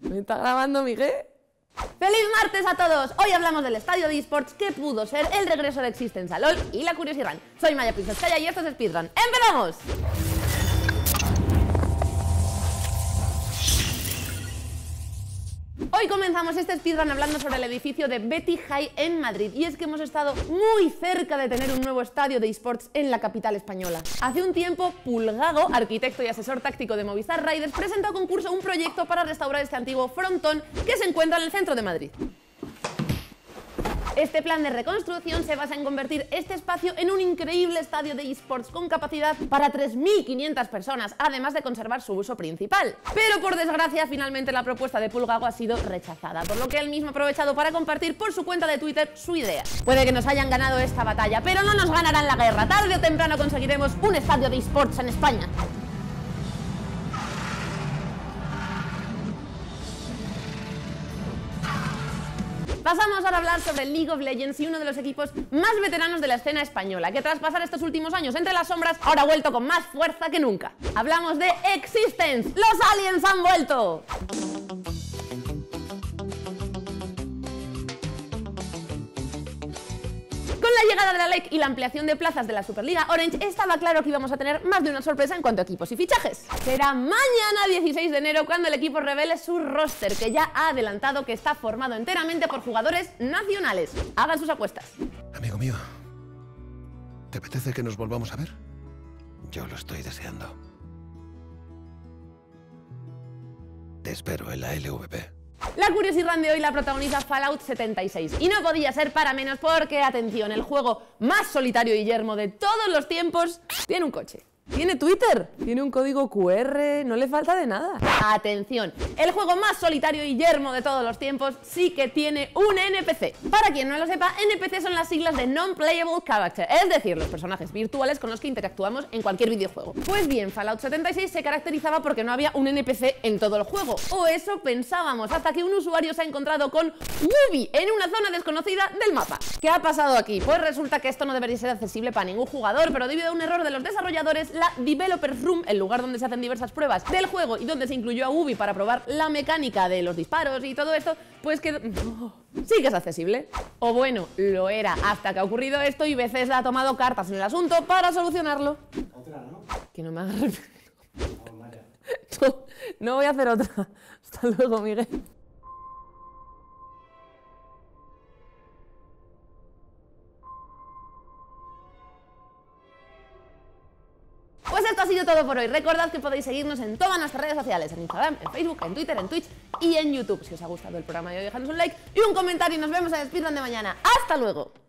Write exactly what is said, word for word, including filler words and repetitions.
¿Me está grabando, Miguel? ¡Feliz martes a todos! Hoy hablamos del estadio de eSports que pudo ser el regreso de Existence a LoL y la Curious Run. Soy Maya Princeskaya y esto es Speedrun. ¡Empezamos! Hoy comenzamos este speedrun hablando sobre el edificio de Betty High en Madrid, y es que hemos estado muy cerca de tener un nuevo estadio de eSports en la capital española. Hace un tiempo, Pulgago, arquitecto y asesor táctico de Movistar Riders, presentó a concurso un proyecto para restaurar este antiguo frontón que se encuentra en el centro de Madrid. Este plan de reconstrucción se basa en convertir este espacio en un increíble estadio de eSports con capacidad para tres mil quinientas personas, además de conservar su uso principal. Pero por desgracia, finalmente la propuesta de Pulgago ha sido rechazada, por lo que él mismo ha aprovechado para compartir por su cuenta de Twitter su idea. Puede que nos hayan ganado esta batalla, pero no nos ganarán la guerra. Tarde o temprano conseguiremos un estadio de eSports en España. Pasamos ahora a hablar sobre League of Legends y uno de los equipos más veteranos de la escena española, que tras pasar estos últimos años entre las sombras, ahora ha vuelto con más fuerza que nunca. Hablamos de Existence. ¡Los aliens han vuelto! Con la llegada de la L E C y la ampliación de plazas de la Superliga Orange, estaba claro que íbamos a tener más de una sorpresa en cuanto a equipos y fichajes. Será mañana dieciséis de enero cuando el equipo revele su roster, que ya ha adelantado que está formado enteramente por jugadores nacionales. Hagan sus apuestas. Amigo mío, ¿te apetece que nos volvamos a ver? Yo lo estoy deseando. Te espero en la L V P. La Curious Run de hoy la protagoniza Fallout setenta y seis, y no podía ser para menos porque, atención, el juego más solitario y yermo de todos los tiempos tiene un coche. ¿Tiene Twitter? ¿Tiene un código Q R? No le falta de nada. Atención, el juego más solitario y yermo de todos los tiempos sí que tiene un N P C. Para quien no lo sepa, N P C son las siglas de Non-Playable Character, es decir, los personajes virtuales con los que interactuamos en cualquier videojuego. Pues bien, Fallout setenta y seis se caracterizaba porque no había un N P C en todo el juego, o eso pensábamos, hasta que un usuario se ha encontrado con Wooby en una zona desconocida del mapa. ¿Qué ha pasado aquí? Pues resulta que esto no debería ser accesible para ningún jugador, pero debido a un error de los desarrolladores, la Developers Room, el lugar donde se hacen diversas pruebas del juego y donde se incluyó a Wooby para probar la mecánica de los disparos y todo esto, pues que oh, sí que es accesible. O bueno, lo era, hasta que ha ocurrido esto y Bethesda ha tomado cartas en el asunto para solucionarlo. Otra, ¿no? Que no me hagas repetir. No, no voy a hacer otra. Hasta luego, Miguel. Pues esto ha sido todo por hoy. Recordad que podéis seguirnos en todas nuestras redes sociales, en Instagram, en Facebook, en Twitter, en Twitch y en YouTube. Si os ha gustado el programa de hoy, dejadnos un like y un comentario y nos vemos en el speedrun de mañana. ¡Hasta luego!